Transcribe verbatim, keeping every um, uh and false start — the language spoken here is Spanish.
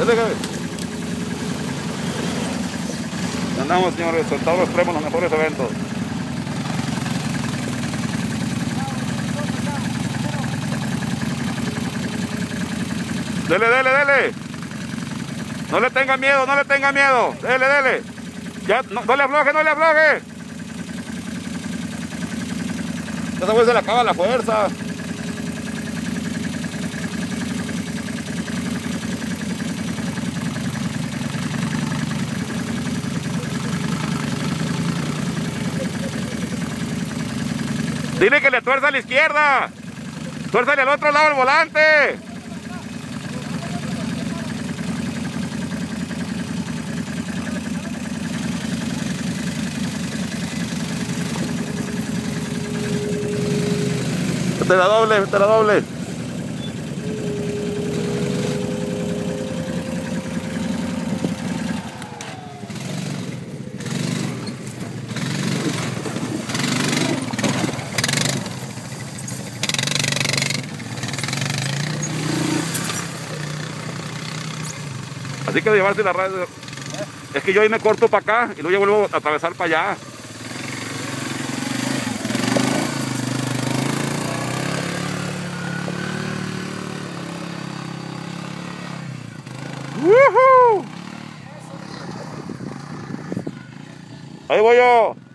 déjame. Andamos, señores, sentados extremos los mejores eventos. Dele, dele, dele. No le tenga miedo, no le tenga miedo. Dele, dele. Ya, no, no le afloje, no le afloje. Esa vez se le acaba la fuerza. Dile que le tuerza a la izquierda. Tuérzale al otro lado del volante. Te la doble, te la doble. Así que de llevarse la radio. Es que yo ahí me corto para acá y luego ya vuelvo a atravesar para allá. ¡Woohoo! Ahí voy yo.